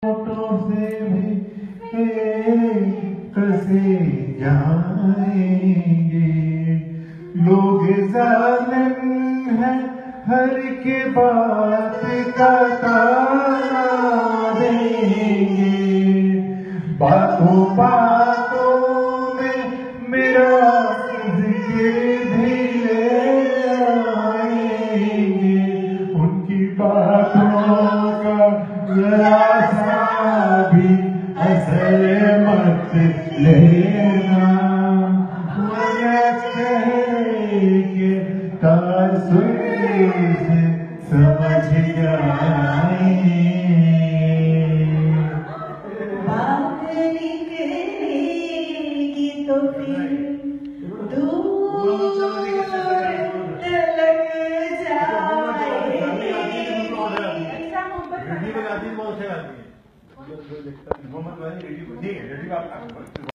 Photo से भी कसे जाएंगे। लोग जालिम है, हर के बात का ताना देंगे। बातों बातों में मेरा जिक्र भी ले आएंगे। उनकी बातों का जरा सा भी असर मत लेना। वह कहे के तासुर से समझ जाए। बात निकलेगी तो फिर दूर तक जाए।